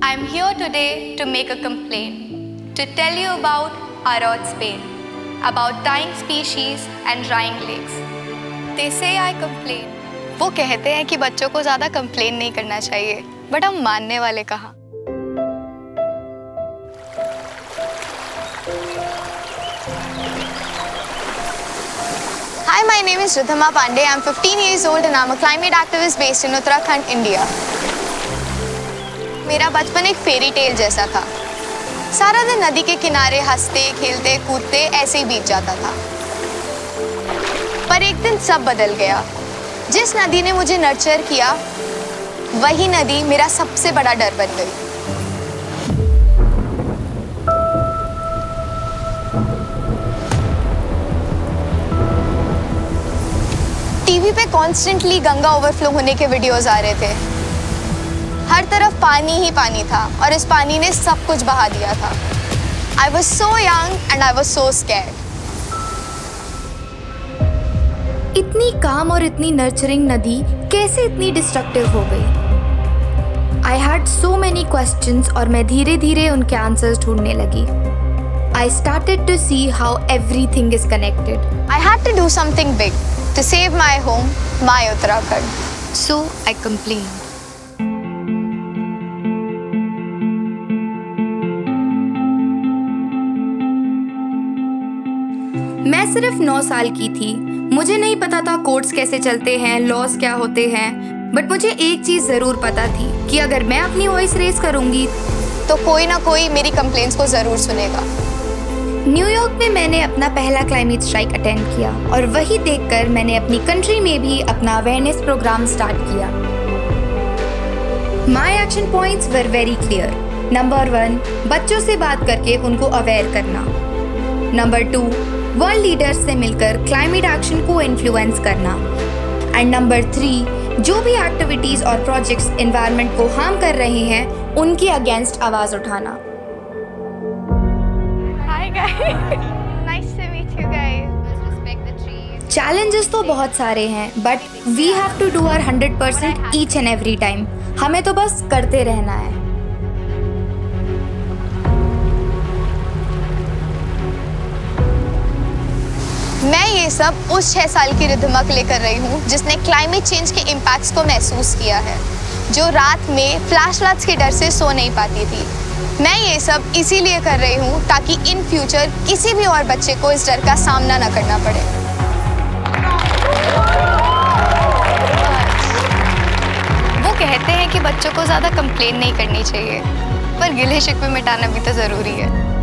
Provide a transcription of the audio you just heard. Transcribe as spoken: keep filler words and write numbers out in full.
I'm here today to make a complaint, to tell you about our Earth's pain, about dying species and drying lakes. They say I complain. वो कहते हैं कि बच्चों को ज़्यादा complain नहीं करना चाहिए, बट हम मानने वाले कहाँ? Hi, my name is Ridhima Pandey. I'm fifteen years old and I'm a climate activist based in Uttarakhand, India. मेरा बचपन एक फेरी टेल जैसा था। सारा दिन नदी के किनारे हंसते, खेलते, कूदते ऐसे ही बीत जाता था। पर एक दिन सब बदल गया। जिस नदी ने मुझे नर्चर किया, वही नदी मेरा सबसे बड़ा डर बन गई। टीवी पे कॉन्स्टेंटली गंगा ओवरफ्लो होने के वीडियोस आ रहे थे। हर तरफ पानी ही पानी था और इस पानी ने सब कुछ बहा दिया था। I was so young and I was so scared. इतनी काम और इतनी नर्चरिंग नदी कैसे इतनी डिस्ट्रक्टिव हो गई? I had so many questions और मैं धीरे धीरे उनके आंसर्स ढूंढने लगी। I started to see how everything is connected. I had to do something big to save my home, my Uttarakhand. So I complained. मैं सिर्फ नौ साल की थी। मुझे नहीं पता था कोर्ट्स कैसे चलते हैं, लॉज क्या होते हैं, बट मुझे एक चीज जरूर पता थी कि अगर मैं अपनी वॉइस रेज करूंगी तो कोई ना कोई मेरी कंप्लेंट्स को जरूर सुनेगा। न्यूयॉर्क में मैंने अपना पहला क्लाइमेट स्ट्राइक अटेंड किया और वही देखकर मैंने अपनी कंट्री में भी अपना अवेयरनेस प्रोग्राम स्टार्ट किया। My action points were very clear. Number one, बच्चों से बात करके उनको अवेयर करना। नंबर टू, वर्ल्ड लीडर्स से मिलकर क्लाइमेट एक्शन को इन्फ्लुएंस करना। एंड नंबर थ्री, जो भी एक्टिविटीज और प्रोजेक्ट्स एनवायरनमेंट को हार्म कर रहे हैं उनके अगेंस्ट आवाज उठाना। Hi guys, nice to meet you guys. Let's respect the trees. Challenges तो बहुत सारे हैं, but we have to do our hundred percent each and every time. हमें तो बस करते रहना है। मैं ये सब उस छह साल की रिधिमा के लिए कर रही हूँ जिसने क्लाइमेट चेंज के इम्पैक्ट्स को महसूस किया है, जो रात में फ्लैश फ्लड्स के डर से सो नहीं पाती थी। मैं ये सब इसीलिए कर रही हूँ ताकि इन फ्यूचर किसी भी और बच्चे को इस डर का सामना न करना पड़े। वो कहते हैं कि बच्चों को ज़्यादा कंप्लेन नहीं करनी चाहिए, पर गिले शिकवे मिटाना भी तो ज़रूरी है।